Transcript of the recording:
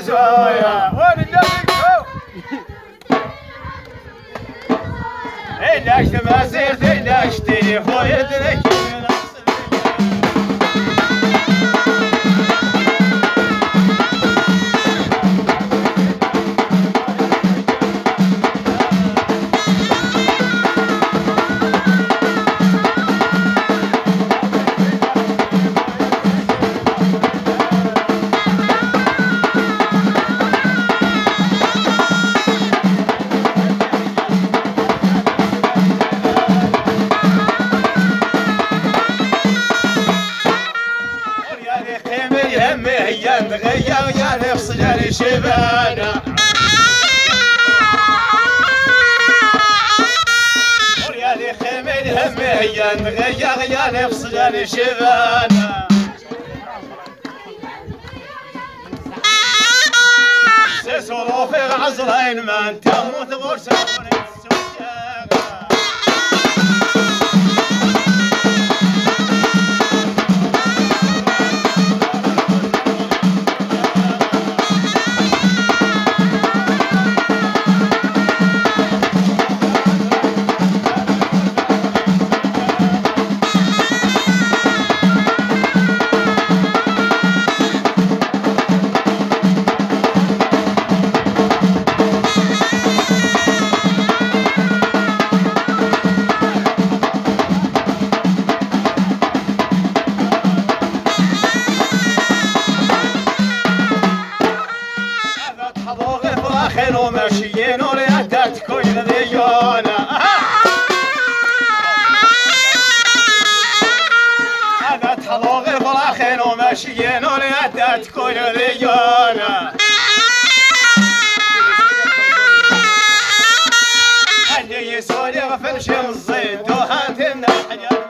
زوايا إلا اشتبه سيرت إلا اشتري خويا درك تغير يا نفس جاري شبانا يا لي خيمين هميا تغير يا نفس جاري شبانا سيسولو في غزرين ما انت موت غرسة خير وماشيين ولياتات كل ذيونا هذا تحضو غير فراخين وماشيين ولياتات كل ذيونا اللي يسولي غفل شمس الزيت وهاتنا